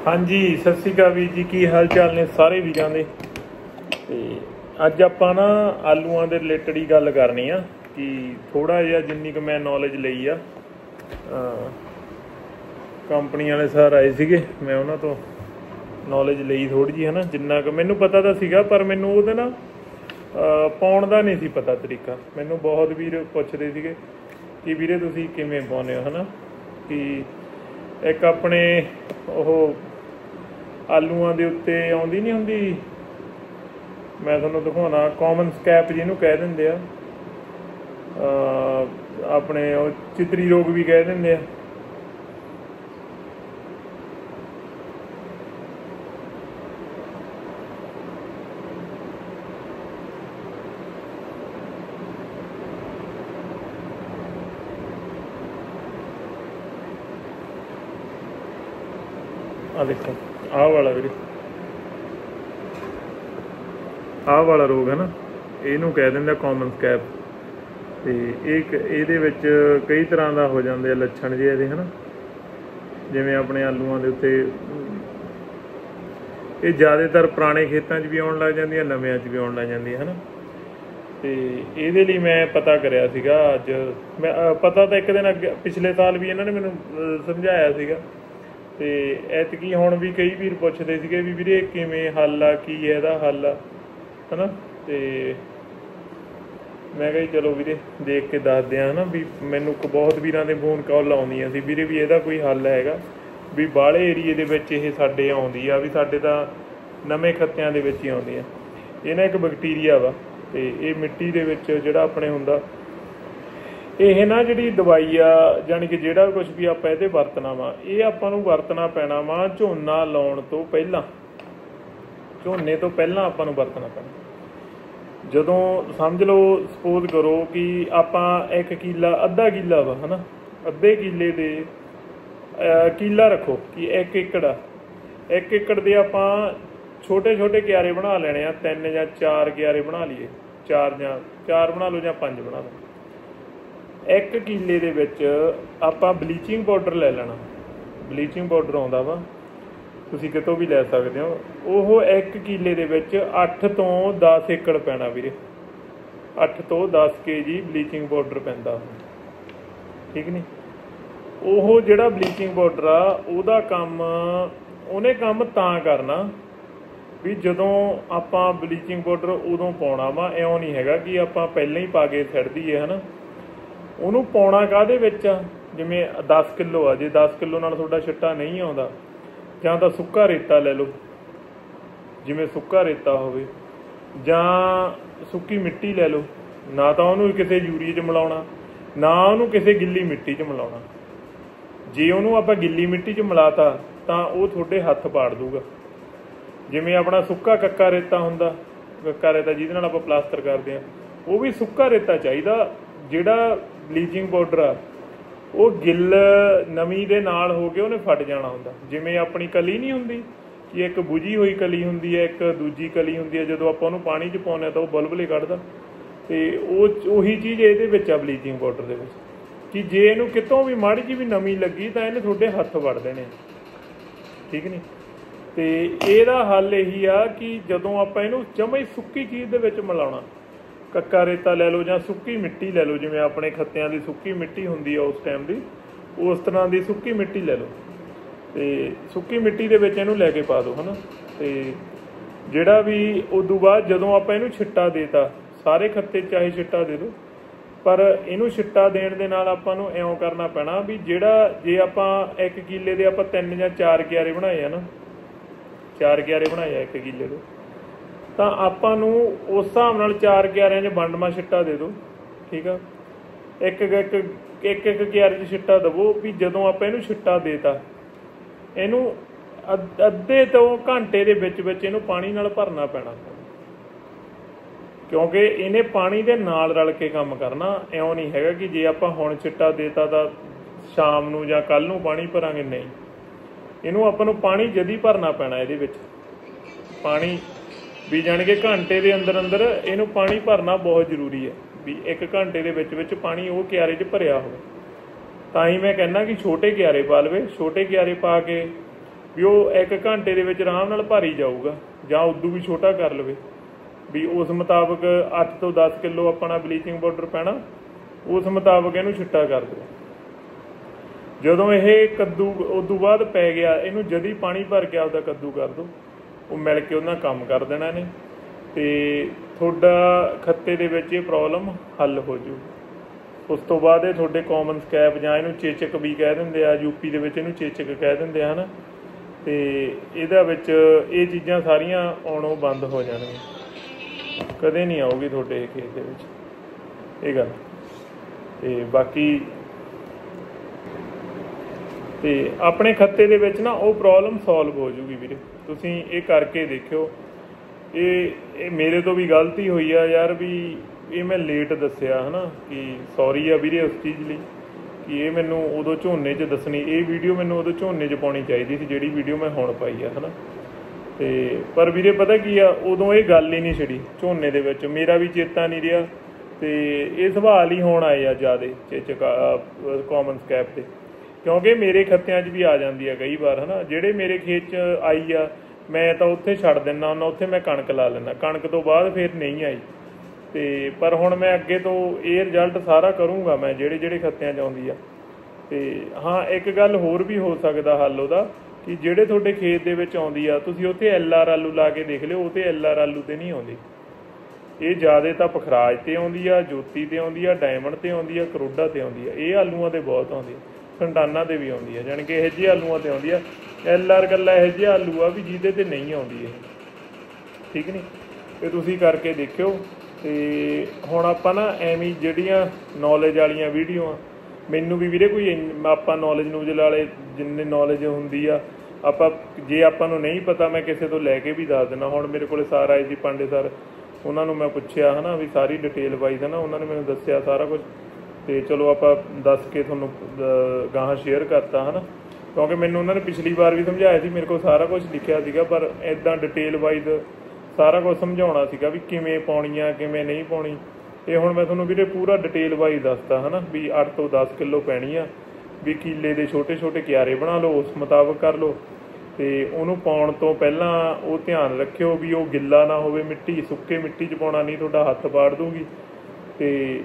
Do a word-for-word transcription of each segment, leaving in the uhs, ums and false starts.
हाँ जी सत श्री अकाल वीर जी की हाल चाल ने सारे वीरां दे। ते अज आपां ना आलूआं दे रिलेटेड ही गल करनी आ कि थोड़ा जिहा जिन्नी क मैं नॉलेज लई आ कंपनी वाले सर आए सीगे, मैं उन्हां तो नॉलेज लई थोड़ी जी है ना, जिन्ना क मैनूं पता तो सीगा पर मैनूं उहदे ना पाउण दा नहीं सी पता तरीका। मैनूं बहुत वीर पुछदे सीगे कि वीरे तुसीं किवें पाउंदे हो है ना, कि एक अपने ओह आलूआं दे उत्ते आउंदी नहीं हुंदी, मैं तुहानूं दिखाउणा कॉमन स्कैप जिहनूं कह दिंदे आ, अपने ओह चितरी रोग भी कह दिंदे आ। आ देखो आह वाला वीरे, आह वाला रोग है ना, इहनूं कह दिंदे कॉमन स्कैप। तो एक इहदे विच कई तरह का हो जाते हैं लक्षण जे इहदे है ना, जिवें अपने आलूआं दे उत्ते ये ज़्यादातर पुराने खेतों भी आउण लग जांदियां, नविआं च भी आउण लग जांदियां है ना। तो इहदे लई मैं पता करिया सीगा अज, मैं पता तो एक दिन अगे पिछले साल भी इन्होंने मैनूं समझाया सीगा। तो ऐतकी हुण भी कई वीर पुछदे सीगे भी वीरे किवें हल आ, की इहदा हल आ है ना। तो मैं कहा चलो वीरे देख के दसदे आ है ना, भी मैनूं बहुत वीरां दे फोन कॉल आउंदियां सी वीरे भी इहदा कोई हल हैगा, भी बाहले एरीए दे विच इह साडे आउंदी आ, भी साडे तां नवें खत्तिਆਂ ਦੇ ਵਿੱਚ ਹੀ ਆਉਂਦੀ ਆ। ਇਹ ਨਾ ਇੱਕ ਬੈਕਟੀਰੀਆ ਵਾ, ਤੇ ਇਹ ਮਿੱਟੀ ਦੇ ਵਿੱਚ ਜਿਹੜਾ ਆਪਣੇ ਹੁੰਦਾ ਇਹ ਨਾ ਜਿਹੜੀ ਦਵਾਈ ਆ, ਜਾਣੀ ਕਿ ਜਿਹੜਾ ਕੁਝ ਵੀ ਆਪਾਂ ਇਹਦੇ ਵਰਤਣਾ ਵਾ, ਇਹ ਆਪਾਂ ਨੂੰ ਵਰਤਣਾ ਪੈਣਾ ਵਾ ਝੋਨਾ ਲਾਉਣ ਤੋਂ ਪਹਿਲਾਂ, ਝੋਨੇ ਤੋਂ ਪਹਿਲਾਂ ਆਪਾਂ ਨੂੰ ਵਰਤਣਾ ਪੈਣਾ। ਜਦੋਂ ਸਮਝ ਲਓ ਸਪੋਜ਼ ਕਰੋ ਕਿ ਆਪਾਂ ਇੱਕ ਕਿੱਲਾ ਅੱਧਾ ਕਿੱਲਾ ਵਾ ਹੈ ਨਾ, ਅੱਧੇ ਕਿੱਲੇ ਦੇ ਕਿੱਲਾ ਰੱਖੋ ਕਿ ਇੱਕ ਏਕੜ ਆ, ਇੱਕ ਏਕੜ ਦੇ ਆਪਾਂ ਛੋਟੇ ਛੋਟੇ ਕਿਆਰੇ ਬਣਾ ਲੈਣੇ ਆ, ਤਿੰਨ ਜਾਂ ਚਾਰ ਕਿਆਰੇ ਬਣਾ ਲਈਏ, ਚਾਰ ਜਾਂ ਚਾਰ ਬਣਾ ਲਓ ਜਾਂ ਪੰਜ ਬਣਾ ਲਓ। ਇੱਕ ਕਿੱਲੇ ਦੇ ਵਿੱਚ ਆਪਾਂ ਬਲੀਚਿੰਗ ਪਾਊਡਰ ਲੈ ਲੈਣਾ, ਬਲੀਚਿੰਗ ਪਾਊਡਰ ਆਉਂਦਾ ਵਾ, ਤੁਸੀਂ ਕਿਤੋਂ ਵੀ ਲੈ ਸਕਦੇ ਹੋ। ਉਹ ਇੱਕ ਕਿੱਲੇ ਦੇ ਵਿੱਚ ਅੱਠ ਤੋਂ ਦਸ ਏਕੜ ਪੈਣਾ ਵੀਰੇ, ਅੱਠ ਤੋਂ ਦਸ ਕੇ ਜੀ ਬਲੀਚਿੰਗ ਪਾਊਡਰ ਪੈਂਦਾ, ਠੀਕ ਨਹੀਂ। ਉਹ ਜਿਹੜਾ ਬਲੀਚਿੰਗ ਪਾਊਡਰ ਆ ਉਹਦਾ ਕੰਮ, ਉਹਨੇ ਕੰਮ ਤਾਂ ਕਰਨਾ ਵੀ ਜਦੋਂ ਆਪਾਂ ਬਲੀਚਿੰਗ ਪਾਊਡਰ ਉਦੋਂ ਪਾਉਣਾ ਵਾ, ਇਉਂ ਨਹੀਂ ਹੈਗਾ ਕਿ ਆਪਾਂ ਪਹਿਲਾਂ ਹੀ ਪਾ ਕੇ ਛੱਡ ਦਈਏ ਹੈ ਨਾ। ਉਹਨੂੰ ਪਾਉਣਾ ਕਾਹਦੇ ਵਿੱਚ ਆ, ਜਿਵੇਂ ਦਸ ਕਿਲੋ ਆ, ਜੇ ਦਸ ਕਿਲੋ ਨਾਲ ਤੁਹਾਡਾ ਛਿੱਟਾ ਨਹੀਂ ਆਉਂਦਾ, ਜਾਂ ਤਾਂ ਸੁੱਕਾ ਰੇਤਾ ਲੈ ਲਓ, ਜਿਵੇਂ ਸੁੱਕਾ ਰੇਤਾ ਹੋਵੇ, ਜਾਂ ਸੁੱਕੀ ਮਿੱਟੀ ਲੈ ਲਓ, ਨਾ ਤਾਂ ਉਹਨੂੰ ਕਿਸੇ ਯੂਰੀਏ 'ਚ ਮਿਲਾਉਣਾ, ਨਾ ਉਹਨੂੰ ਕਿਸੇ ਗਿੱਲੀ ਮਿੱਟੀ 'ਚ ਮਿਲਾਉਣਾ। ਜੇ ਉਹਨੂੰ ਆਪਾਂ ਗਿੱਲੀ ਮਿੱਟੀ 'ਚ ਮਿਲਾਤਾ ਤਾਂ ਉਹ ਤੁਹਾਡੇ ਹੱਥ ਪਾੜ ਦੂਗਾ। ਜਿਵੇਂ ਆਪਣਾ ਸੁੱਕਾ ਕੱਕਾ ਰੇਤਾ ਹੁੰਦਾ, ਕੱਕਾ ਰੇਤਾ ਜਿਹਦੇ ਨਾਲ ਆਪਾਂ ਪਲਾਸਟਰ ਕਰਦੇ ਹਾਂ, ਉਹ ਵੀ ਸੁੱਕਾ ਰੇਤਾ ਚਾਹੀਦਾ। ਜਿਹੜਾ ਬਲੀਚਿੰਗ ਪਾਊਡਰ ਆ ਉਹ ਗਿੱਲ ਨਮੀ ਦੇ ਨਾਲ ਹੋ ਕੇ ਉਹਨੇ ਫਟ ਜਾਣਾ ਹੁੰਦਾ। ਜਿਵੇਂ ਆਪਣੀ ਕਲੀ ਨਹੀਂ ਹੁੰਦੀ ਕਿ ਇੱਕ ਬੁਝੀ ਹੋਈ ਕਲੀ ਹੁੰਦੀ ਹੈ, ਇੱਕ ਦੂਜੀ ਕਲੀ ਹੁੰਦੀ ਹੈ, ਜਦੋਂ ਆਪਾਂ ਉਹਨੂੰ ਪਾਣੀ 'ਚ ਪਾਉਂਦੇ ਹਾਂ ਤਾਂ ਉਹ ਬੁਲਬੁਲੇ ਕੱਢਦਾ। ਅਤੇ ਉਹ ਉਹੀ ਚੀਜ਼ ਇਹਦੇ ਵਿੱਚ ਆ ਬਲੀਚਿੰਗ ਪਾਊਡਰ ਦੇ ਵਿੱਚ, ਕਿ ਜੇ ਇਹਨੂੰ ਕਿਤੋਂ ਵੀ ਮਾੜੀ ਜਿਹੀ ਵੀ ਨਮੀ ਲੱਗੀ ਤਾਂ ਇਹਨੇ ਤੁਹਾਡੇ ਹੱਥ ਵੜ ਦੇਣੇ, ਠੀਕ ਨਹੀਂ। ਅਤੇ ਇਹਦਾ ਹੱਲ ਇਹੀ ਆ ਕਿ ਜਦੋਂ ਆਪਾਂ ਇਹਨੂੰ ਜਮਾਂ ਹੀ ਸੁੱਕੀ ਚੀਜ਼ ਦੇ ਵਿੱਚ ਮਿਲਾਉਣਾ, ਕੱਕਾ ਰੇਤਾ ਲੈ ਲਓ ਜਾਂ ਸੁੱਕੀ ਮਿੱਟੀ ਲੈ ਲਓ, ਜਿਵੇਂ ਆਪਣੇ ਖੱਤਿਆਂ ਦੀ ਸੁੱਕੀ ਮਿੱਟੀ ਹੁੰਦੀ ਆ ਉਸ ਟਾਈਮ ਦੀ, ਉਸ ਤਰ੍ਹਾਂ ਦੀ ਸੁੱਕੀ ਮਿੱਟੀ ਲੈ ਲਓ, ਅਤੇ ਸੁੱਕੀ ਮਿੱਟੀ ਦੇ ਵਿੱਚ ਇਹਨੂੰ ਲੈ ਕੇ ਪਾ ਦਿਓ ਹੈ ਨਾ। ਅਤੇ ਜਿਹੜਾ ਵੀ ਉਦੋਂ ਬਾਅਦ ਜਦੋਂ ਆਪਾਂ ਇਹਨੂੰ ਛਿੱਟਾ ਦੇ ਤਾ, ਸਾਰੇ ਖੱਤੇ ਚਾਹੇ ਛਿੱਟਾ ਦੇ ਦਿਓ, ਪਰ ਇਹਨੂੰ ਛਿੱਟਾ ਦੇਣ ਦੇ ਨਾਲ ਆਪਾਂ ਨੂੰ ਇਉਂ ਕਰਨਾ ਪੈਣਾ ਵੀ ਜਿਹੜਾ, ਜੇ ਆਪਾਂ ਇੱਕ ਕਿੱਲੇ ਦੇ ਆਪਾਂ ਤਿੰਨ ਜਾਂ ਚਾਰ ਕਿਆਰੇ ਬਣਾਏ ਆ ਨਾ, ਚਾਰ ਕਿਆਰੇ ਬਣਾਏ ਆ ਇੱਕ ਕਿੱਲੇ ਦੇ, ਤਾਂ ਆਪਾਂ ਨੂੰ ਉਸ ਹਿਸਾਬ ਨਾਲ ਚਾਰ ਕਿਆਰਿਆਂ 'ਚ ਵੰਡਵਾਂ ਛਿੱਟਾ ਦੇ ਦਿਓ, ਠੀਕ ਆ। ਇੱਕ ਇੱਕ ਇੱਕ ਇੱਕ ਕਿਆਰੇ 'ਚ ਛਿੱਟਾ ਦੇਵੋ ਵੀ ਜਦੋਂ ਆਪਾਂ ਇਹਨੂੰ ਛਿੱਟਾ ਦੇ ਤਾ, ਇਹਨੂੰ ਅੱਧ ਅੱਧੇ ਤੋਂ ਘੰਟੇ ਦੇ ਵਿੱਚ ਵਿੱਚ ਇਹਨੂੰ ਪਾਣੀ ਨਾਲ ਭਰਨਾ ਪੈਣਾ, ਕਿਉਂਕਿ ਇਹਨੇ ਪਾਣੀ ਦੇ ਨਾਲ ਰਲ ਕੇ ਕੰਮ ਕਰਨਾ। ਇਉਂ ਨਹੀਂ ਹੈਗਾ ਕਿ ਜੇ ਆਪਾਂ ਹੁਣ ਛਿੱਟਾ ਦੇਤਾ ਤਾਂ ਸ਼ਾਮ ਨੂੰ ਜਾਂ ਕੱਲ੍ਹ ਨੂੰ ਪਾਣੀ ਭਰਾਂਗੇ, ਨਹੀਂ। ਇਹਨੂੰ ਆਪਾਂ ਨੂੰ ਪਾਣੀ ਜਦੀ ਭਰਨਾ ਪੈਣਾ, ਇਹਦੇ ਵਿੱਚ ਪਾਣੀ ਵੀ ਜਾਣੀ ਕਿ ਘੰਟੇ ਦੇ ਅੰਦਰ ਅੰਦਰ ਇਹਨੂੰ ਪਾਣੀ ਭਰਨਾ ਬਹੁਤ ਜ਼ਰੂਰੀ ਹੈ, ਵੀ ਇੱਕ ਘੰਟੇ ਦੇ ਵਿੱਚ ਵਿੱਚ ਪਾਣੀ ਉਹ ਕਿਆਰੇ 'ਚ ਭਰਿਆ ਹੋਵੇ। ਤਾਂ ਹੀ ਮੈਂ ਕਹਿੰਦਾ ਕਿ ਛੋਟੇ ਕਿਆਰੇ ਪਾ ਲਵੇ, ਛੋਟੇ ਕਿਆਰੇ ਪਾ ਕੇ ਵੀ ਉਹ ਇੱਕ ਘੰਟੇ ਦੇ ਵਿੱਚ ਆਰਾਮ ਨਾਲ ਭਰ ਹੀ ਜਾਊਗਾ, ਜਾਂ ਉਦੋਂ ਵੀ ਛੋਟਾ ਕਰ ਲਵੇ। ਵੀ ਉਸ ਮੁਤਾਬਕ ਅੱਠ ਤੋਂ ਦਸ ਕਿਲੋ ਆਪਣਾ ਬਲੀਚਿੰਗ ਪਾਊਡਰ ਪੈਣਾ, ਉਸ ਮੁਤਾਬਕ ਇਹਨੂੰ ਛਿੱਟਾ ਕਰ ਦਿਓ। ਜਦੋਂ ਇਹ ਕੱਦੂ ਉਦੋਂ ਬਾਅਦ ਪੈ ਗਿਆ, ਇਹਨੂੰ ਜਦੀ ਪਾਣੀ ਭਰ ਕੇ ਆਪਦਾ ਕੱਦੂ ਕਰ ਦਿਓ, ਉਹ ਮਿਲ ਕੇ ਉਹਨਾਂ ਕੰਮ ਕਰ ਦੇਣਾ ਨੇ, ਅਤੇ ਤੁਹਾਡਾ ਖੱਤੇ ਦੇ ਵਿੱਚ ਇਹ ਪ੍ਰੋਬਲਮ ਹੱਲ ਹੋ ਜੂ। ਉਸ ਤੋਂ ਬਾਅਦ ਇਹ ਤੁਹਾਡੇ ਕਾਮਨ ਸਕੈਪ, ਜਾਂ ਇਹਨੂੰ ਚੇਚਕ ਵੀ ਕਹਿ ਦਿੰਦੇ ਆ, ਯੂਪੀ ਦੇ ਵਿੱਚ ਇਹਨੂੰ ਚੇਚਕ ਕਹਿ ਦਿੰਦੇ ਆ, ਹੈ ਨਾ। ਅਤੇ ਇਹਦਾ ਵਿੱਚ ਇਹ ਚੀਜ਼ਾਂ ਸਾਰੀਆਂ ਆਉਣੋਂ ਬੰਦ ਹੋ ਜਾਣਗੀਆਂ, ਕਦੇ ਨਹੀਂ ਆਊਗੀ ਤੁਹਾਡੇ ਖੇਤ ਦੇ ਵਿੱਚ ਇਹ ਗੱਲ। ਅਤੇ ਬਾਕੀ ਅਤੇ ਆਪਣੇ ਖੱਤੇ ਦੇ ਵਿੱਚ ਨਾ ਉਹ ਪ੍ਰੋਬਲਮ ਸੋਲਵ ਹੋ ਜੂਗੀ ਵੀਰੇ, ਤੁਸੀਂ ਇਹ ਕਰਕੇ ਦੇਖਿਓ। ਇਹ ਇਹ ਮੇਰੇ ਤੋਂ ਵੀ ਗਲਤੀ ਹੋਈ ਆ ਯਾਰ, ਵੀ ਇਹ ਮੈਂ ਲੇਟ ਦੱਸਿਆ ਹੈ ਨਾ, ਕਿ ਸੌਰੀ ਆ ਵੀਰੇ ਉਸ ਚੀਜ਼ ਲਈ, ਕਿ ਇਹ ਮੈਨੂੰ ਉਦੋਂ ਝੋਨੇ 'ਚ ਦੱਸਣੀ, ਇਹ ਵੀਡੀਓ ਮੈਨੂੰ ਉਦੋਂ ਝੋਨੇ 'ਚ ਪਾਉਣੀ ਚਾਹੀਦੀ ਸੀ, ਜਿਹੜੀ ਵੀਡੀਓ ਮੈਂ ਹੁਣ ਪਾਈ ਆ, ਹੈ ਨਾ। ਅਤੇ ਪਰ ਵੀਰੇ ਪਤਾ ਕੀ ਆ, ਉਦੋਂ ਇਹ ਗੱਲ ਹੀ ਨਹੀਂ ਛਿੜੀ ਝੋਨੇ ਦੇ ਵਿੱਚ, ਮੇਰਾ ਵੀ ਚੇਤਾ ਨਹੀਂ ਰਿਹਾ, ਅਤੇ ਇਹ ਸਵਾਲ ਹੀ ਹੋਣ ਆਏ ਆ ਜ਼ਿਆਦਾ ਚੇਚਕ ਕਾਮਨ ਸਕੈਪ 'ਤੇ, ਕਿਉਂਕਿ ਮੇਰੇ ਖੱਤਿਆਂ 'ਚ ਵੀ ਆ ਜਾਂਦੀ ਆ ਕਈ ਵਾਰ, ਹੈ ਨਾ। ਜਿਹੜੇ ਮੇਰੇ ਖੇਤ 'ਚ ਆਈ ਆ ਮੈਂ ਤਾਂ ਉੱਥੇ ਛੱਡ ਦਿੰਦਾ ਹੁੰਦਾ, ਉੱਥੇ ਮੈਂ ਕਣਕ ਲਾ ਲੈਂਦਾ, ਕਣਕ ਤੋਂ ਬਾਅਦ ਫਿਰ ਨਹੀਂ ਆਈ। ਅਤੇ ਪਰ ਹੁਣ ਮੈਂ ਅੱਗੇ ਤੋਂ ਇਹ ਰਿਜ਼ਲਟ ਸਾਰਾ ਕਰੂੰਗਾ ਮੈਂ, ਜਿਹੜੇ ਜਿਹੜੇ ਖੱਤਿਆਂ 'ਚ ਆਉਂਦੀ ਆ। ਅਤੇ ਹਾਂ ਇੱਕ ਗੱਲ ਹੋਰ ਵੀ ਹੋ ਸਕਦਾ ਹੱਲ ਉਹਦਾ, ਕਿ ਜਿਹੜੇ ਤੁਹਾਡੇ ਖੇਤ ਦੇ ਵਿੱਚ ਆਉਂਦੀ ਆ, ਤੁਸੀਂ ਉੱਥੇ ਐਲ ਆਰ ਆਲੂ ਲਾ ਕੇ ਦੇਖ ਲਿਓ, ਉਹ 'ਤੇ ਐਲ ਆਰ ਆਲੂ 'ਤੇ ਨਹੀਂ ਆਉਂਦੀ। ਇਹ ਜ਼ਿਆਦਾ ਤਾਂ ਪਖਰਾਜ 'ਤੇ ਆਉਂਦੀ ਆ, ਜੋਤੀ 'ਤੇ ਆਉਂਦੀ ਆ, ਡਾਇਮੰਡ 'ਤੇ ਆਉਂਦੀ ਆ, ਕਰੋਡਾ 'ਤੇ ਆਉਂਦੀ ਆ, ਇਹ ਆਲੂਆਂ 'ਤੇ ਬਹੁਤ ਆਉਂਦੀ ਆ, ਸੰਟਾਨਾ 'ਤੇ ਵੀ ਆਉਂਦੀ ਆ, ਜਾਣੀ ਕਿ ਇਹੋ ਜਿਹੇ ਆਲੂਆਂ 'ਤੇ ਆਉਂਦੀ ਆ। ਐਲ ਆਰ ਇਕੱਲਾ ਇਹੋ ਜਿਹਾ ਆਲੂ ਆ ਵੀ ਜਿਹਦੇ 'ਤੇ ਨਹੀਂ ਆਉਂਦੀ ਇਹ, ਠੀਕ ਨਹੀਂ। ਅਤੇ ਤੁਸੀਂ ਕਰਕੇ ਦੇਖਿਓ। ਅਤੇ ਹੁਣ ਆਪਾਂ ਨਾ ਐਵੇਂ ਜਿਹੜੀਆਂ ਨੌਲੇਜ ਵਾਲੀਆਂ ਵੀਡੀਓ ਆ, ਮੈਨੂੰ ਵੀ ਵੀਰੇ ਕੋਈ ਆਪਾਂ ਨੌਲੇਜ ਨੂਜ ਵਾਲੇ ਜਿੰਨੇ ਨੌਲੇਜ ਹੁੰਦੀ ਆ, ਆਪਾਂ ਜੇ ਆਪਾਂ ਨੂੰ ਨਹੀਂ ਪਤਾ ਮੈਂ ਕਿਸੇ ਤੋਂ ਲੈ ਕੇ ਵੀ ਦੱਸ ਦਿੰਦਾ। ਹੁਣ ਮੇਰੇ ਕੋਲ ਸਰ ਆਏ ਸੀ ਪਾਂਡੇ ਸਰ, ਉਹਨਾਂ ਨੂੰ ਮੈਂ ਪੁੱਛਿਆ ਹੈ ਨਾ, ਵੀ ਸਾਰੀ ਡਿਟੇਲ ਵਾਈਜ਼ ਹੈ ਨਾ, ਉਹਨਾਂ ਨੇ ਮੈਨੂੰ ਦੱਸਿਆ ਸਾਰਾ ਕੁਛ, ਅਤੇ ਚਲੋ ਆਪਾਂ ਦੱਸ ਕੇ ਤੁਹਾਨੂੰ ਗਾਹਾਂ ਸ਼ੇਅਰ ਕਰਤਾ, ਹੈ ਨਾ। ਕਿਉਂਕਿ ਮੈਨੂੰ ਉਹਨਾਂ ਨੇ ਪਿਛਲੀ ਵਾਰ ਵੀ ਸਮਝਾਇਆ ਸੀ, ਮੇਰੇ ਕੋਲ ਸਾਰਾ ਕੁਛ ਲਿਖਿਆ ਸੀਗਾ, ਪਰ ਇੱਦਾਂ ਡਿਟੇਲ ਵਾਈਜ਼ ਸਾਰਾ ਕੁਛ ਸਮਝਾਉਣਾ ਸੀਗਾ ਵੀ ਕਿਵੇਂ ਪਾਉਣੀ ਆ, ਕਿਵੇਂ ਨਹੀਂ ਪਾਉਣੀ। ਇਹ ਹੁਣ ਮੈਂ ਤੁਹਾਨੂੰ ਵੀਰੇ ਪੂਰਾ ਡਿਟੇਲ ਵਾਈਜ਼ ਦੱਸਤਾ, ਹੈ ਨਾ, ਵੀ ਅੱਠ ਤੋਂ ਦਸ ਕਿਲੋ ਪੈਣੀ ਆ, ਵੀ ਕੀਲੇ ਦੇ ਛੋਟੇ ਛੋਟੇ ਕਿਆਰੇ ਬਣਾ ਲਓ, ਉਸ ਮੁਤਾਬਕ ਕਰ ਲਓ। ਅਤੇ ਉਹਨੂੰ ਪਾਉਣ ਤੋਂ ਪਹਿਲਾਂ ਉਹ ਧਿਆਨ ਰੱਖਿਓ ਵੀ ਉਹ ਗਿੱਲਾ ਨਾ ਹੋਵੇ, ਮਿੱਟੀ ਸੁੱਕੇ ਮਿੱਟੀ 'ਚ ਪਾਉਣਾ, ਨਹੀਂ ਤੁਹਾਡਾ ਹੱਥ ਪਾੜ ਦੂਗੀ। ਅਤੇ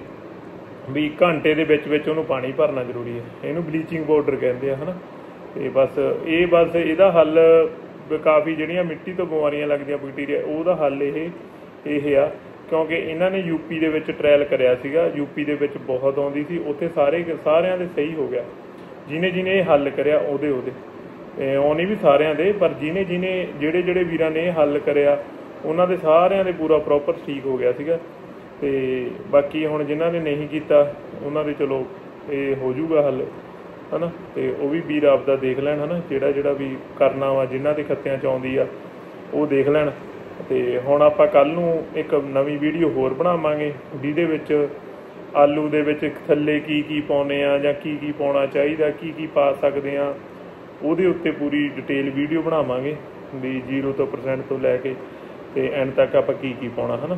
ਵੀ ਘੰਟੇ ਦੇ ਵਿੱਚ ਵਿੱਚ ਉਹਨੂੰ ਪਾਣੀ ਭਰਨਾ ਜ਼ਰੂਰੀ ਹੈ, ਇਹਨੂੰ ਬਲੀਚਿੰਗ ਪਾਊਡਰ ਕਹਿੰਦੇ ਆ, ਹੈ ਨਾ। ਅਤੇ ਬਸ ਇਹ ਬਸ ਇਹਦਾ ਹੱਲ ਕਾਫੀ ਜਿਹੜੀਆਂ ਮਿੱਟੀ ਤੋਂ ਬਿਮਾਰੀਆਂ ਲੱਗਦੀਆਂ ਬੈਕਟੀਰੀਆ, ਉਹਦਾ ਹੱਲ ਇਹ ਇਹ ਆ, ਕਿਉਂਕਿ ਇਹਨਾਂ ਨੇ ਯੂਪੀ ਦੇ ਵਿੱਚ ਟਰਾਇਲ ਕਰਿਆ ਸੀਗਾ, ਯੂਪੀ ਦੇ ਵਿੱਚ ਬਹੁਤ ਆਉਂਦੀ ਸੀ, ਉੱਥੇ ਸਾਰੇ ਸਾਰਿਆਂ ਦੇ ਸਹੀ ਹੋ ਗਿਆ, ਜਿਹਨੇ ਜਿਹਨੇ ਇਹ ਹੱਲ ਕਰਿਆ ਉਹਦੇ ਉਹਦੇ ਉਹ ਨਹੀਂ ਵੀ ਸਾਰਿਆਂ ਦੇ, ਪਰ ਜਿਹਨੇ ਜਿਹਨੇ ਜਿਹੜੇ ਜਿਹੜੇ ਵੀਰਾਂ ਨੇ ਇਹ ਹੱਲ ਕਰਿਆ ਉਹਨਾਂ ਦੇ ਸਾਰਿਆਂ ਦੇ ਪੂਰਾ ਪ੍ਰੋਪਰ ਠੀਕ ਹੋ ਗਿਆ ਸੀਗਾ। ਅਤੇ ਬਾਕੀ ਹੁਣ ਜਿਨ੍ਹਾਂ ਨੇ ਨਹੀਂ ਕੀਤਾ ਉਹਨਾਂ ਦੇ ਚਲੋ ਇਹ ਹੋ ਜੂਗਾ ਹੱਲ, ਹੈ ਨਾ। ਅਤੇ ਉਹ ਵੀ ਵੀਰ ਆਪਦਾ ਦੇਖ ਲੈਣ, ਹੈ ਨਾ, ਜਿਹੜਾ ਜਿਹੜਾ ਵੀ ਕਰਨਾ ਵਾ, ਜਿਨ੍ਹਾਂ ਦੇ ਖੱਤਿਆਂ 'ਚ ਆਉਂਦੀ ਆ ਉਹ ਦੇਖ ਲੈਣ। ਅਤੇ ਹੁਣ ਆਪਾਂ ਕੱਲ੍ਹ ਨੂੰ ਇੱਕ ਨਵੀਂ ਵੀਡੀਓ ਹੋਰ ਬਣਾਵਾਂਗੇ, ਜਿਹਦੇ ਵਿੱਚ ਆਲੂ ਦੇ ਵਿੱਚ ਥੱਲੇ ਕੀ ਕੀ ਪਾਉਂਦੇ ਆ, ਜਾਂ ਕੀ ਕੀ ਪਾਉਣਾ ਚਾਹੀਦਾ, ਕੀ ਕੀ ਪਾ ਸਕਦੇ ਹਾਂ, ਉਹਦੇ ਉੱਤੇ ਪੂਰੀ ਡਿਟੇਲ ਵੀਡੀਓ ਬਣਾਵਾਂਗੇ, ਵੀ ਜ਼ੀਰੋ ਤੋਂ ਪਰਸੈਂਟ ਤੋਂ ਲੈ ਕੇ ਅਤੇ ਐਂਡ ਤੱਕ ਆਪਾਂ ਕੀ ਕੀ ਪਾਉਣਾ, ਹੈ ਨਾ।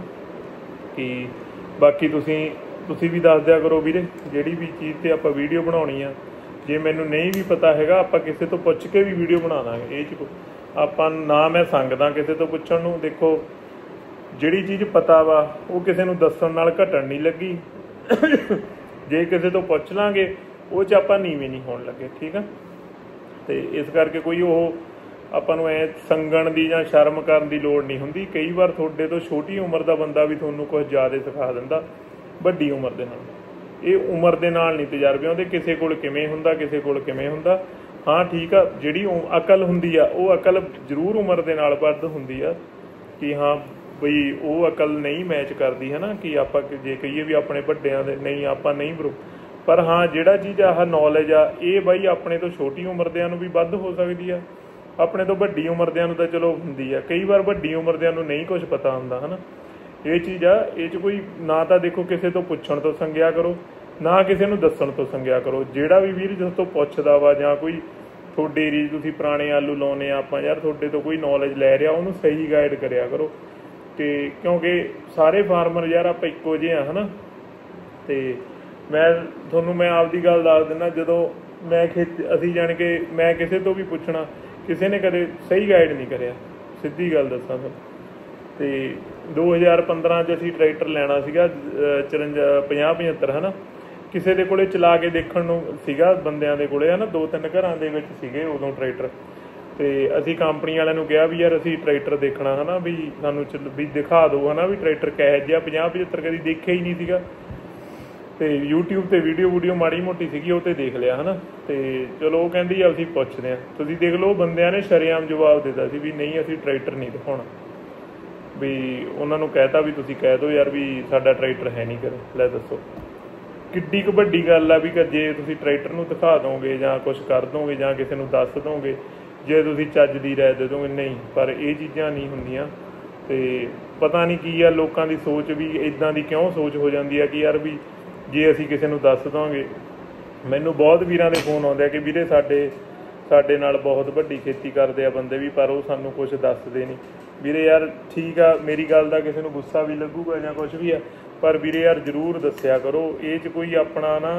ਕਿ ਬਾਕੀ ਤੁਸੀਂ ਤੁਸੀਂ ਵੀ ਦੱਸ ਦਿਆ ਕਰੋ ਵੀਰੇ, ਜਿਹੜੀ ਵੀ ਚੀਜ਼ 'ਤੇ ਆਪਾਂ ਵੀਡੀਓ ਬਣਾਉਣੀ ਆ। ਜੇ ਮੈਨੂੰ ਨਹੀਂ ਵੀ ਪਤਾ ਹੈਗਾ, ਆਪਾਂ ਕਿਸੇ ਤੋਂ ਪੁੱਛ ਕੇ ਵੀ ਵੀਡੀਓ ਬਣਾ ਦਾਂਗੇ, ਇਹ 'ਚ ਆਪਾਂ ਨਾ ਮੈਂ ਸੰਗਦਾ ਕਿਸੇ ਤੋਂ ਪੁੱਛਣ ਨੂੰ। ਦੇਖੋ ਜਿਹੜੀ ਚੀਜ਼ ਪਤਾ ਵਾ ਉਹ ਕਿਸੇ ਨੂੰ ਦੱਸਣ ਨਾਲ ਘਟਣ ਨਹੀਂ ਲੱਗੀ, ਜੇ ਕਿਸੇ ਤੋਂ ਪੁੱਛ ਲਾਂਗੇ ਉਹ 'ਚ ਆਪਾਂ ਨੀਵੇਂ ਨਹੀਂ ਹੋਣ ਲੱਗੇ, ਠੀਕ ਆ। ਅਤੇ ਇਸ ਕਰਕੇ ਕੋਈ ਉਹ ਆਪਾਂ ਨੂੰ ਐ ਸੰਗਣ ਦੀ ਜਾਂ ਸ਼ਰਮ ਕਰਨ ਦੀ ਲੋੜ ਨਹੀਂ ਹੁੰਦੀ। ਕਈ ਵਾਰ ਤੁਹਾਡੇ ਤੋਂ ਛੋਟੀ ਉਮਰ ਦਾ ਬੰਦਾ ਵੀ ਤੁਹਾਨੂੰ ਕੁਝ ਜ਼ਿਆਦਾ ਸਿਖਾ ਦਿੰਦਾ ਵੱਡੀ ਉਮਰ ਦੇ ਨਾਲ। ਇਹ ਉਮਰ ਦੇ ਨਾਲ ਨਹੀਂ ਤਜਰਬੇ ਆਉਂਦੇ, ਕਿਸੇ ਕੋਲ ਕਿਵੇਂ ਹੁੰਦਾ, ਕਿਸੇ ਕੋਲ ਕਿਵੇਂ ਹੁੰਦਾ। ਹਾਂ ਠੀਕ ਆ, ਜਿਹੜੀ ਅਕਲ ਹੁੰਦੀ ਆ ਉਹ ਅਕਲ ਜ਼ਰੂਰ ਉਮਰ ਦੇ ਨਾਲ ਵੱਧ ਹੁੰਦੀ ਆ, ਕਿ ਹਾਂ ਬਈ ਉਹ ਅਕਲ ਨਹੀਂ ਮੈਚ ਕਰਦੀ, ਹੈ ਨਾ। ਕਿ ਆਪਾਂ ਜੇ ਕਹੀਏ ਵੀ ਆਪਣੇ ਵੱਡਿਆਂ ਦੇ ਨਹੀਂ, ਆਪਾਂ ਨਹੀਂ ਬਰੋ, ਪਰ ਹਾਂ ਜਿਹੜਾ ਚੀਜ਼ ਆਹ ਨੌਲੇਜ ਆ ਇਹ ਬਾਈ ਆਪਣੇ ਤੋਂ ਛੋਟੀ ਉਮਰ ਦਿਆਂ ਨੂੰ ਵੀ ਵੱਧ ਹੋ ਸਕਦੀ ਆ, ਆਪਣੇ ਤੋਂ ਵੱਡੀ ਉਮਰ ਦਿਆਂ ਨੂੰ ਤਾਂ ਚਲੋ ਹੁੰਦੀ ਆ। ਕਈ ਵਾਰ ਵੱਡੀ ਉਮਰ ਦਿਆਂ ਨੂੰ ਨਹੀਂ ਕੁਛ ਪਤਾ ਹੁੰਦਾ, ਹੈ ਨਾ। ਇਹ ਚੀਜ਼ ਆ, ਇਹ 'ਚ ਕੋਈ ਨਾ ਤਾਂ ਦੇਖੋ ਕਿਸੇ ਤੋਂ ਪੁੱਛਣ ਤੋਂ ਸੰਗਿਆ ਕਰੋ, ਨਾ ਕਿਸੇ ਨੂੰ ਦੱਸਣ ਤੋਂ ਸੰਗਿਆ ਕਰੋ। ਜਿਹੜਾ ਵੀ ਵੀਰ ਜਿਸ ਤੋਂ ਪੁੱਛਦਾ ਵਾ, ਜਾਂ ਕੋਈ ਤੁਹਾਡੇ ਏਰੀਏ 'ਚ ਤੁਸੀਂ ਪੁਰਾਣੇ ਆਲੂ ਲਾਉਂਦੇ ਆ ਆਪਾਂ, ਯਾਰ ਤੁਹਾਡੇ ਤੋਂ ਕੋਈ ਨੌਲੇਜ ਲੈ ਰਿਹਾ, ਉਹਨੂੰ ਸਹੀ ਗਾਈਡ ਕਰਿਆ ਕਰੋ। ਅਤੇ ਕਿਉਂਕਿ ਸਾਰੇ ਫਾਰਮਰ ਯਾਰ ਆਪਾਂ ਇੱਕੋ ਜਿਹੇ ਆ, ਹੈ ਨਾ। ਅਤੇ ਮੈਂ ਤੁਹਾਨੂੰ ਮੈਂ ਆਪਦੀ ਗੱਲ ਦੱਸ ਦਿੰਦਾ, ਜਦੋਂ ਮੈਂ ਖੇਤੀ ਅਸੀਂ ਜਾਣ ਕੇ ਮੈਂ ਕਿਸੇ ਤੋਂ ਵੀ ਪੁੱਛਣਾ, ਕਿਸੇ ਨੇ ਕਦੇ ਸਹੀ ਗਾਈਡ ਨਹੀਂ ਕਰਿਆ, ਸਿੱਧੀ ਗੱਲ ਦੱਸਾਂ ਤੁਹਾਨੂੰ। ਅਤੇ ਦੋ ਹਜ਼ਾਰ ਪੰਦਰਾਂ 'ਚ ਅਸੀਂ ਟਰੈਕਟਰ ਲੈਣਾ ਸੀਗਾ ਚੁਰੰਜਾ ਪੰਜਾਹ ਪਝੱਤਰ ਹੈ ਨਾ, ਕਿਸੇ ਦੇ ਕੋਲੇ ਚਲਾ ਕੇ ਦੇਖਣ ਨੂੰ ਸੀਗਾ, ਬੰਦਿਆਂ ਦੇ ਕੋਲੇ ਹੈ ਨਾ, ਦੋ ਤਿੰਨ ਘਰਾਂ ਦੇ ਵਿੱਚ ਸੀਗੇ ਉਦੋਂ ਟਰੈਕਟਰ। ਅਤੇ ਅਸੀਂ ਕੰਪਨੀ ਵਾਲਿਆਂ ਨੂੰ ਕਿਹਾ ਵੀ ਯਾਰ ਅਸੀਂ ਟਰੈਕਟਰ ਦੇਖਣਾ ਹੈ ਨਾ, ਵੀ ਸਾਨੂੰ ਚ ਵੀ ਦਿਖਾ ਦਿਓ ਹੈ ਨਾ, ਵੀ ਟਰੈਕਟਰ ਕਿਹੋ ਜਿਹਾ। ਪੰਜਾਹ ਪਝੱਤਰ ਕਦੀ ਦੇਖਿਆ ਹੀ ਨਹੀਂ ਸੀਗਾ, ਅਤੇ ਯੂਟਿਊਬ 'ਤੇ ਵੀਡੀਓ ਵੂਡੀਓ ਮਾੜੀ ਮੋਟੀ ਸੀਗੀ, ਉਹ 'ਤੇ ਦੇਖ ਲਿਆ ਹੈ ਨਾ। ਅਤੇ ਚਲੋ ਉਹ ਕਹਿੰਦੀ ਆ ਅਸੀਂ ਪੁੱਛਦੇ ਹਾਂ। ਤੁਸੀਂ ਦੇਖ ਲਓ ਬੰਦਿਆਂ ਨੇ ਸ਼ਰੇਆਮ ਜਵਾਬ ਦਿੱਤਾ ਸੀ ਵੀ ਨਹੀਂ ਅਸੀਂ ਟਰੈਕਟਰ ਨਹੀਂ ਦਿਖਾਉਣਾ। ਵੀ ਉਹਨਾਂ ਨੂੰ ਕਹਿ ਤਾ ਵੀ ਤੁਸੀਂ ਕਹਿ ਦਿਓ ਯਾਰ ਵੀ ਸਾਡਾ ਟਰੈਕਟਰ ਹੈ ਨਹੀਂ ਕਰੇ। ਲੈ ਦੱਸੋ ਕਿੱਡੀ ਕੁ ਵੱਡੀ ਗੱਲ ਆ ਵੀ ਜੇ ਤੁਸੀਂ ਟਰੈਕਟਰ ਨੂੰ ਦਿਖਾ ਦੋਗੇ ਜਾਂ ਕੁਛ ਕਰ ਦੋਗੇ ਜਾਂ ਕਿਸੇ ਨੂੰ ਦੱਸ ਦੋਗੇ, ਜੇ ਤੁਸੀਂ ਚੱਜ ਦੀ ਰਾਏ ਦੇ ਦੋਗੇ। ਨਹੀਂ, ਪਰ ਇਹ ਚੀਜ਼ਾਂ ਨਹੀਂ ਹੁੰਦੀਆਂ। ਅਤੇ ਪਤਾ ਨਹੀਂ ਕੀ ਆ ਲੋਕਾਂ ਦੀ ਸੋਚ, ਵੀ ਇੱਦਾਂ ਦੀ ਕਿਉਂ ਸੋਚ ਹੋ ਜਾਂਦੀ ਆ ਕਿ ਯਾਰ ਵੀ ਜੇ ਅਸੀਂ ਕਿਸੇ ਨੂੰ ਦੱਸ ਦਾਂਗੇ। ਮੈਨੂੰ ਬਹੁਤ ਵੀਰਾਂ ਦੇ ਫੋਨ ਆਉਂਦੇ ਆ ਕਿ ਵੀਰੇ ਸਾਡੇ ਸਾਡੇ ਨਾਲ ਬਹੁਤ ਵੱਡੀ ਖੇਤੀ ਕਰਦੇ ਆ ਬੰਦੇ ਵੀ, ਪਰ ਉਹ ਸਾਨੂੰ ਕੁਛ ਦੱਸਦੇ ਨਹੀਂ। ਵੀਰੇ ਯਾਰ ਠੀਕ ਆ, ਮੇਰੀ ਗੱਲ ਦਾ ਕਿਸੇ ਨੂੰ ਗੁੱਸਾ ਵੀ ਲੱਗੂਗਾ ਜਾਂ ਕੁਛ ਵੀ ਆ, ਪਰ ਵੀਰੇ ਯਾਰ ਜ਼ਰੂਰ ਦੱਸਿਆ ਕਰੋ। ਇਹ 'ਚ ਕੋਈ ਆਪਣਾ ਨਾ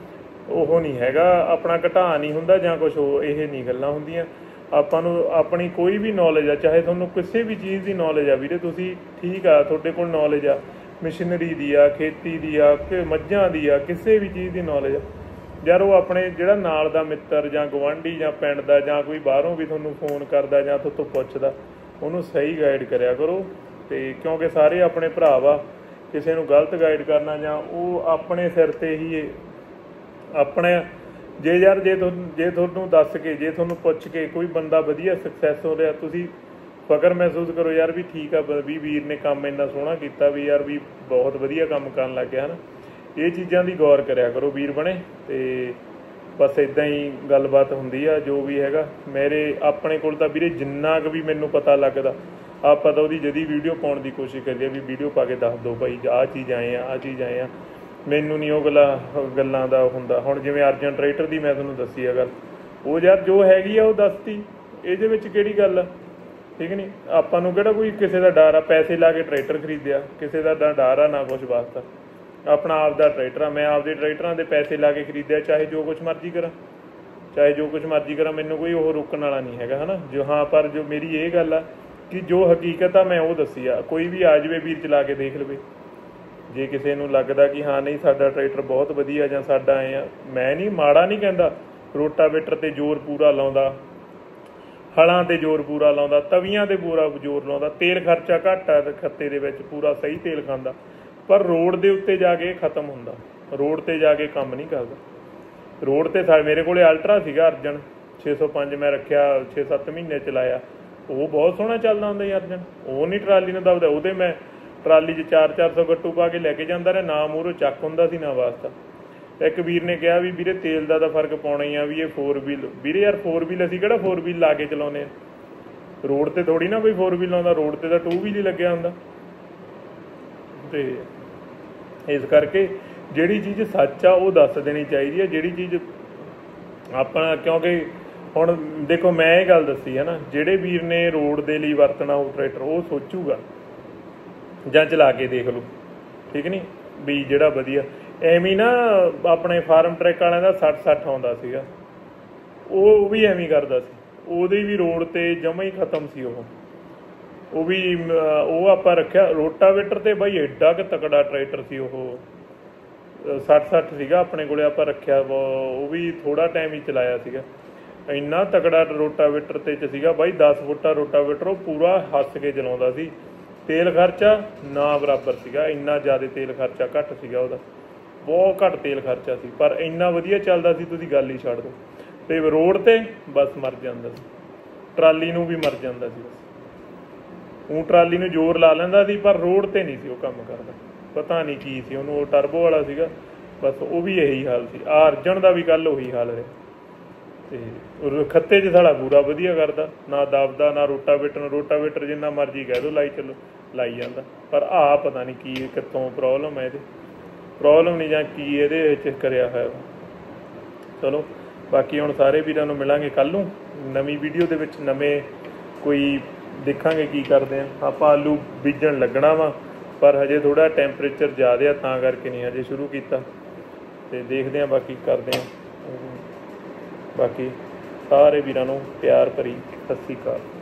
ਉਹ ਨਹੀਂ ਹੈਗਾ, ਆਪਣਾ ਘਟਾ ਨਹੀਂ ਹੁੰਦਾ ਜਾਂ ਕੁਛ ਉਹ ਇਹ ਨਹੀਂ ਗੱਲਾਂ ਹੁੰਦੀਆਂ। ਆਪਾਂ ਨੂੰ ਆਪਣੀ ਕੋਈ ਵੀ ਨੌਲੇਜ ਆ, ਚਾਹੇ ਤੁਹਾਨੂੰ ਕਿਸੇ ਵੀ ਚੀਜ਼ ਦੀ ਨੌਲੇਜ ਆ ਵੀਰੇ, ਤੁਸੀਂ ਠੀਕ ਆ ਤੁਹਾਡੇ ਕੋਲ ਨੌਲੇਜ ਆ ਮਸ਼ੀਨਰੀ ਦੀ ਆ, ਖੇਤੀ ਦੀ ਆ, ਕਿ ਮੱਝਾਂ ਦੀ ਆ, ਕਿਸੇ ਵੀ ਚੀਜ਼ ਦੀ ਨੌਲੇਜ ਆ ਯਾਰ, ਉਹ ਆਪਣੇ ਜਿਹੜਾ ਨਾਲ ਦਾ ਮਿੱਤਰ ਜਾਂ ਗੁਆਂਢੀ ਜਾਂ ਪਿੰਡ ਦਾ ਜਾਂ ਕੋਈ ਬਾਹਰੋਂ ਵੀ ਤੁਹਾਨੂੰ ਫੋਨ ਕਰਦਾ ਜਾਂ ਤੁਹਾਡੇ ਤੋਂ ਪੁੱਛਦਾ, ਉਹਨੂੰ ਸਹੀ ਗਾਈਡ ਕਰਿਆ ਕਰੋ। ਅਤੇ ਕਿਉਂਕਿ ਸਾਰੇ ਆਪਣੇ ਭਰਾ ਵਾ, ਕਿਸੇ ਨੂੰ ਗਲਤ ਗਾਈਡ ਕਰਨਾ ਜਾਂ ਉਹ ਆਪਣੇ ਸਿਰ 'ਤੇ ਹੀ ਆਪਣੇ ਜੇ ਯਾਰ ਜੇ ਤੁਹਾਨੂੰ ਜੇ ਤੁਹਾਨੂੰ ਦੱਸ ਕੇ ਜੇ ਤੁਹਾਨੂੰ ਪੁੱਛ ਕੇ ਕੋਈ ਬੰਦਾ ਵਧੀਆ ਸਕਸੈਸ ਹੋ ਰਿਹਾ, ਤੁਸੀਂ ਫਕਰ ਮਹਿਸੂਸ ਕਰੋ ਯਾਰ ਵੀ ਠੀਕ ਆ ਵੀ ਵੀਰ ਨੇ ਕੰਮ ਇੰਨਾ ਸੋਹਣਾ ਕੀਤਾ, ਵੀ ਯਾਰ ਵੀ ਬਹੁਤ ਵਧੀਆ ਕੰਮ ਕਰਨ ਲੱਗ ਗਿਆ ਹੈ ਨਾ। ਇਹ ਚੀਜ਼ਾਂ ਦੀ ਗੌਰ ਕਰਿਆ ਕਰੋ ਵੀਰ ਬਣੇ। ਅਤੇ ਬਸ ਇੱਦਾਂ ਹੀ ਗੱਲਬਾਤ ਹੁੰਦੀ ਆ ਜੋ ਵੀ ਹੈਗਾ। ਮੇਰੇ ਆਪਣੇ ਕੋਲ ਤਾਂ ਵੀਰੇ ਜਿੰਨਾ ਕੁ ਵੀ ਮੈਨੂੰ ਪਤਾ ਲੱਗਦਾ, ਆਪਾਂ ਤਾਂ ਉਹਦੀ ਜਦੀ ਵੀਡੀਓ ਪਾਉਣ ਦੀ ਕੋਸ਼ਿਸ਼ ਕਰੀਏ ਵੀ ਵੀਡੀਓ ਪਾ ਕੇ ਦੱਸ ਦਿਓ ਭਾਈ ਆਹ ਚੀਜ਼ ਆਏ ਆ ਆਹ ਚੀਜ਼ ਆਏ ਆ। ਮੈਨੂੰ ਨਹੀਂ ਉਹ ਗੱਲਾਂ ਗੱਲਾਂ ਦਾ ਹੁੰਦਾ। ਹੁਣ ਜਿਵੇਂ ਅਰਜਨ ਟਰੈਕਟਰ ਦੀ ਮੈਂ ਤੁਹਾਨੂੰ ਦੱਸੀ ਆ ਗੱਲ, ਉਹ ਯਾਰ ਜੋ ਹੈਗੀ ਆ ਉਹ ਦੱਸਤੀ, ਇਹਦੇ ਵਿੱਚ ਕਿਹੜੀ ਗੱਲ ਆ, ਠੀਕ ਨਹੀਂ। ਆਪਾਂ ਨੂੰ ਕਿਹੜਾ ਕੋਈ ਕਿਸੇ ਦਾ ਡਰ ਆ, ਪੈਸੇ ਲਾ ਕੇ ਟਰੈਕਟਰ ਖਰੀਦਿਆ, ਕਿਸੇ ਦਾ ਨਾ ਡਰ ਆ ਨਾ ਕੁਛ ਵਾਸਤਾ। ਆਪਣਾ ਆਪਦਾ ਟਰੈਕਟਰ ਆ, ਮੈਂ ਆਪਦੇ ਟਰੈਕਟਰਾਂ ਦੇ ਪੈਸੇ ਲਾ ਕੇ ਖਰੀਦਿਆ, ਚਾਹੇ ਜੋ ਕੁਛ ਮਰਜ਼ੀ ਕਰਾਂ ਚਾਹੇ ਜੋ ਕੁਛ ਮਰਜ਼ੀ ਕਰਾਂ ਮੈਨੂੰ ਕੋਈ ਉਹ ਰੋਕਣ ਵਾਲਾ ਨਹੀਂ ਹੈਗਾ ਹੈ ਨਾ। ਜੋ ਹਾਂ ਪਰ ਜੋ ਮੇਰੀ ਇਹ ਗੱਲ ਆ ਕਿ ਜੋ ਹਕੀਕਤ ਆ ਮੈਂ ਉਹ ਦੱਸੀ ਆ। ਕੋਈ ਵੀ ਆ ਜਾਵੇ ਵੀਰ ਚਲਾ ਕੇ ਦੇਖ ਲਵੇ, ਜੇ ਕਿਸੇ ਨੂੰ ਲੱਗਦਾ ਕਿ ਹਾਂ ਨਹੀਂ ਸਾਡਾ ਟਰੈਕਟਰ ਬਹੁਤ ਵਧੀਆ ਜਾਂ ਸਾਡਾ ਆਏ ਆ, ਮੈਂ ਨਹੀਂ ਮਾੜਾ ਨਹੀਂ ਕਹਿੰਦਾ। ਰੋਟਾਵੇਟਰ 'ਤੇ ਜ਼ੋਰ ਪੂਰਾ ਲਾਉਂਦਾ, ਹਲਾਂ 'ਤੇ ਜ਼ੋਰ ਪੂਰਾ ਲਾਉਂਦਾ, ਤਵੀਆਂ 'ਤੇ ਪੂਰਾ ਜ਼ੋਰ ਲਾਉਂਦਾ, ਤੇਲ ਖਰਚਾ ਘੱਟ ਆ ਖੱਤੇ ਦੇ ਵਿੱਚ, ਪੂਰਾ ਸਹੀ ਤੇਲ ਖਾਂਦਾ। ਪਰ ਰੋਡ ਦੇ ਉੱਤੇ ਜਾ ਕੇ ਖਤਮ ਹੁੰਦਾ, ਰੋਡ 'ਤੇ ਜਾ ਕੇ ਕੰਮ ਨਹੀਂ ਕਰਦਾ। ਰੋਡ 'ਤੇ ਸਾ ਮੇਰੇ ਕੋਲ ਅਲਟਰਾ ਸੀਗਾ ਅਰਜਨ ਛੇ ਸੌ ਪੰਜ, ਮੈਂ ਰੱਖਿਆ ਛੇ ਸੱਤ ਮਹੀਨੇ ਚਲਾਇਆ, ਉਹ ਬਹੁਤ ਸੋਹਣਾ ਚੱਲਦਾ ਹੁੰਦਾ ਜੀ ਅਰਜਨ। ਉਹ ਨਹੀਂ ਟਰਾਲੀ ਨੂੰ ਦਬਦਾ, ਉਹਦੇ ਮੈਂ ਟਰਾਲੀ 'ਚ ਚਾਰ ਚਾਰ ਸੌ ਗੱਟੂ ਪਾ ਕੇ ਲੈ ਕੇ ਜਾਂਦਾ ਰਿਹਾ, ਨਾ ਮੂਹਰੋਂ ਚੱਕ ਹੁੰਦਾ ਸੀ ਨਾ ਵਾਸਤਾ। ਇੱਕ ਵੀਰ ਨੇ ਕਿਹਾ ਵੀ ਵੀਰੇ ਤੇਲ ਦਾ ਤਾਂ ਫਰਕ ਪਾਉਣਾ ਹੀ ਆ, ਵੀ ਇਹ ਫੋਰ ਵੀਲ। ਵੀਰੇ ਯਾਰ ਫੋਰ ਵੀਲ ਅਸੀਂ ਕਿਹੜਾ ਫੋਰ ਵੀਲ ਲਾ ਕੇ ਚਲਾਉਂਦੇ ਹਾਂ, ਰੋਡ 'ਤੇ ਥੋੜ੍ਹੀ ਨਾ ਕੋਈ ਫੋਰ ਵੀਲ ਆਉਂਦਾ, ਰੋਡ 'ਤੇ ਤਾਂ ਟੂ ਵੀਲ ਹੀ ਲੱਗਿਆ ਹੁੰਦਾ। ਅਤੇ ਇਸ ਕਰਕੇ ਜਿਹੜੀ ਚੀਜ਼ ਸੱਚ ਆ ਉਹ ਦੱਸ ਦੇਣੀ ਚਾਹੀਦੀ ਹੈ। ਜਿਹੜੀ ਚੀਜ਼ ਆਪਣਾ, ਕਿਉਂਕਿ ਹੁਣ ਦੇਖੋ ਮੈਂ ਇਹ ਗੱਲ ਦੱਸੀ ਹੈ ਨਾ, ਜਿਹੜੇ ਵੀਰ ਨੇ ਰੋਡ ਦੇ ਲਈ ਵਰਤਣਾ ਉਹ ਟਰੈਕਟਰ, ਉਹ ਸੋਚੂਗਾ ਜਾਂ ਚਲਾ ਕੇ ਦੇਖ ਲਓ, ਠੀਕ ਨਹੀਂ ਵੀ ਜਿਹੜਾ ਵਧੀਆ। ਐਵੇਂ ਨਾ ਆਪਣੇ ਫਾਰਮ ਟਰੈਕ ਵਾਲਿਆਂ ਦਾ ਸੱਠ ਸੱਠ ਆਉਂਦਾ ਸੀਗਾ, ਉਹ ਵੀ ਐਵੇਂ ਕਰਦਾ ਸੀ, ਉਹਦੇ ਵੀ ਰੋਡ 'ਤੇ ਜਮਾ ਹੀ ਖਤਮ ਸੀ ਉਹ ਉਹ ਵੀ ਉਹ ਆਪਾਂ ਰੱਖਿਆ ਰੋਟਾਵੇਟਰ 'ਤੇ ਬਾਈ ਐਡਾ ਕੁ ਤਕੜਾ ਟਰੈਕਟਰ ਸੀ ਉਹ, ਸੱਠ ਸੱਠ ਸੀਗਾ ਆਪਣੇ ਕੋਲੇ, ਆਪਾਂ ਰੱਖਿਆ ਉਹ ਵੀ ਥੋੜ੍ਹਾ ਟਾਈਮ ਹੀ ਚਲਾਇਆ ਸੀਗਾ। ਇੰਨਾ ਤਕੜਾ ਰੋਟਾਵੇਟਰ 'ਤੇ 'ਚ ਸੀਗਾ ਬਾਈ, ਦਸ ਫੁੱਟਾ ਰੋਟਾਵੇਟਰ, ਉਹ ਪੂਰਾ ਹੱਸ ਕੇ ਚਲਾਉਂਦਾ ਸੀ। ਤੇਲ ਖਰਚਾ ਨਾ ਬਰਾਬਰ ਸੀਗਾ, ਇੰਨਾ ਜ਼ਿਆਦਾ ਤੇਲ ਖਰਚਾ ਘੱਟ ਸੀਗਾ ਉਹਦਾ, ਬਹੁਤ ਘੱਟ ਤੇਲ ਖਰਚਾ ਸੀ, ਪਰ ਇੰਨਾ ਵਧੀਆ ਚੱਲਦਾ ਸੀ ਤੁਸੀਂ ਗੱਲ ਹੀ ਛੱਡ ਦਿਓ। ਅਤੇ ਰੋਡ 'ਤੇ ਬਸ ਮਰ ਜਾਂਦਾ ਸੀ, ਟਰਾਲੀ ਨੂੰ ਵੀ ਮਰ ਜਾਂਦਾ ਸੀ ਬਸ। ਉਹ ਟਰਾਲੀ ਨੂੰ ਜ਼ੋਰ ਲਾ ਲੈਂਦਾ ਸੀ ਪਰ ਰੋਡ 'ਤੇ ਨਹੀਂ ਸੀ ਉਹ ਕੰਮ ਕਰਦਾ, ਪਤਾ ਨਹੀਂ ਕੀ ਸੀ ਉਹਨੂੰ, ਉਹ ਟਰਬੋ ਵਾਲਾ ਸੀਗਾ ਬਸ। ਉਹ ਵੀ ਇਹੀ ਹਾਲ ਸੀ, ਆਹ ਅਰਜਨ ਦਾ ਵੀ ਕੱਲ੍ਹ ਉਹੀ ਹਾਲ ਰਿਹਾ। ਅਤੇ ਖੱਤੇ 'ਚ ਸਾਡਾ ਪੂਰਾ ਵਧੀਆ ਕਰਦਾ, ਨਾ ਦਬਦਾ ਨਾ ਰੋਟਾਵੇਟਰ ਨੂੰ ਰੋਟਾਵੇਟਰ ਜਿੰਨਾ ਮਰਜ਼ੀ ਕਹਿ ਦਿਓ ਲਾਈ ਚੱਲੋ ਲਾਈ ਜਾਂਦਾ। ਪਰ ਆਹ ਪਤਾ ਨਹੀਂ ਕੀ ਕਿੱਥੋਂ ਪ੍ਰੋਬਲਮ ਹੈ, ਇਹਦੇ ਪ੍ਰੋਬਲਮ ਨਹੀਂ ਜਾਂ ਕੀ ਇਹਦੇ ਵਿੱਚ ਕਰਿਆ ਹੋਇਆ ਵਾ। ਚਲੋ ਬਾਕੀ ਹੁਣ ਸਾਰੇ ਵੀਰਾਂ ਨੂੰ ਮਿਲਾਂਗੇ ਕੱਲ੍ਹ ਨੂੰ ਨਵੀਂ ਵੀਡੀਓ ਦੇ ਵਿੱਚ, ਨਵੇਂ ਕੋਈ ਦੇਖਾਂਗੇ ਕੀ ਕਰਦੇ ਹਾਂ। ਆਪਾਂ ਆਲੂ ਬੀਜਣ ਲੱਗਣਾ ਵਾ, ਪਰ ਹਜੇ ਥੋੜ੍ਹਾ ਟੈਂਪਰੇਚਰ ਜ਼ਿਆਦਾ ਆ ਤਾਂ ਕਰਕੇ ਨਹੀਂ ਹਜੇ ਸ਼ੁਰੂ ਕੀਤਾ, ਅਤੇ ਦੇਖਦੇ ਹਾਂ ਬਾਕੀ ਕਰਦੇ ਹਾਂ। ਬਾਕੀ ਸਾਰੇ ਵੀਰਾਂ ਨੂੰ ਪਿਆਰ ਭਰੀ ਸਤਿ ਸ਼੍ਰੀ ਅਕਾਲ।